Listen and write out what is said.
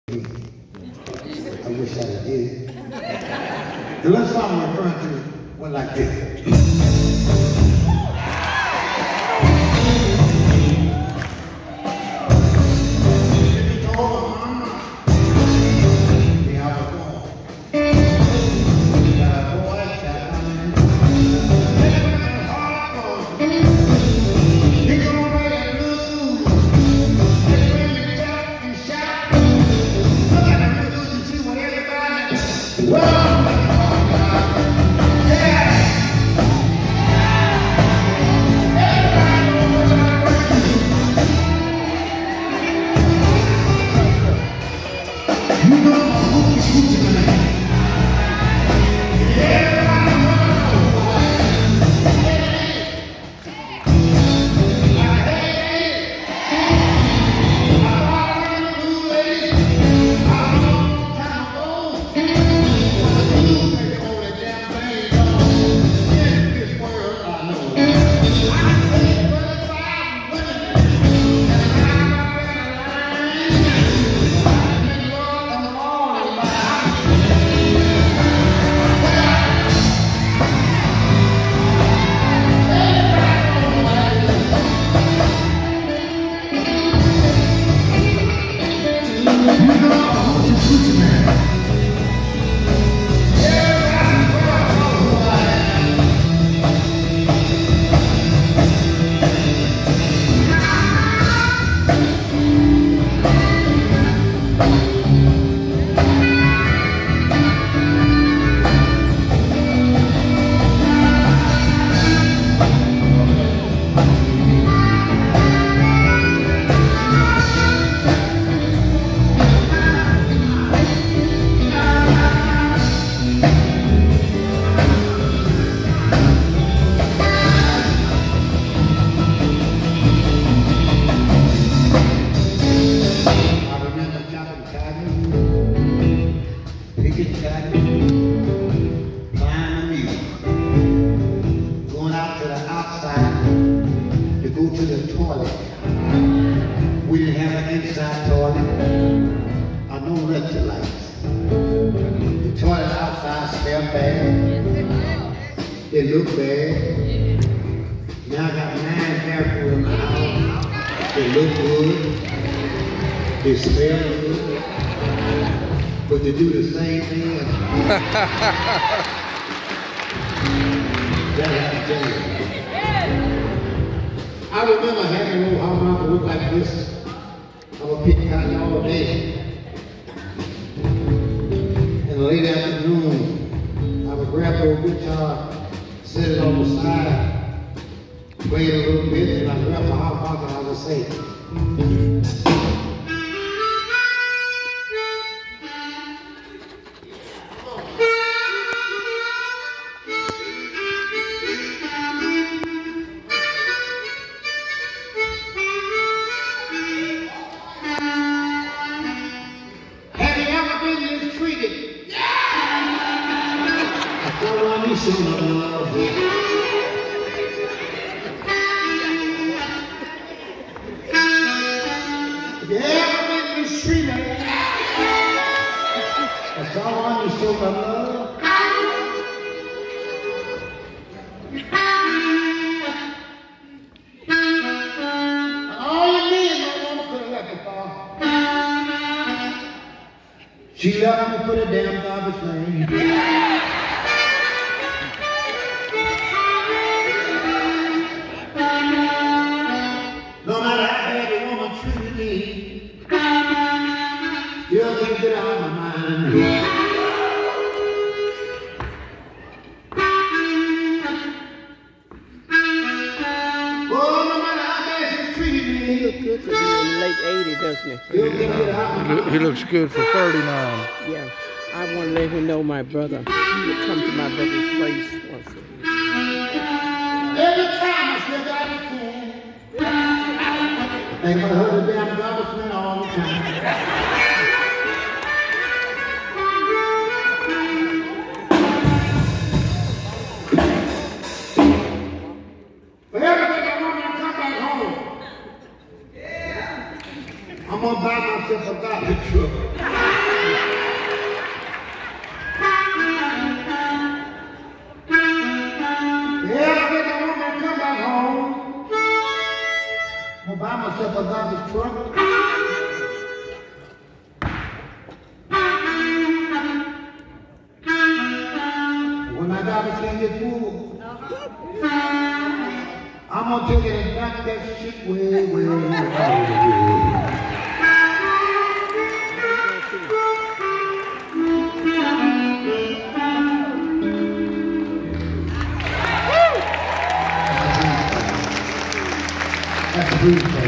I wish I did. The last song I'm referring to went like this. It looked bad. Now I got 9 haircuts in my house. They look good. They smell good. But they do the same thing. That's I remember having a little house that looked like this. I would pick cotton all day. And late afternoon, I would grab a guitar, set it on the side, play it a little bit, and I grab my hot pocket and I would say, she left me for the damn garbage lane. No matter how bad the woman treated me, still can't get out of my mind. Oh, no matter how bad she treated me, he looks good to be in late 80s, doesn't he? still can't get out of my mind. He looks good for 39. Yeah, I want to let him know my brother. He would come to my brother's place once a week. Every time I still got his phone. Ain't gonna hurt the damn garbage man all the time. But everything I want when I come back home, I'm gonna buy myself a garbage truck. I'm gonna buy myself a garbage truck. When my garbage can get full, I'm gonna take it and back that shit way. That's a breeze.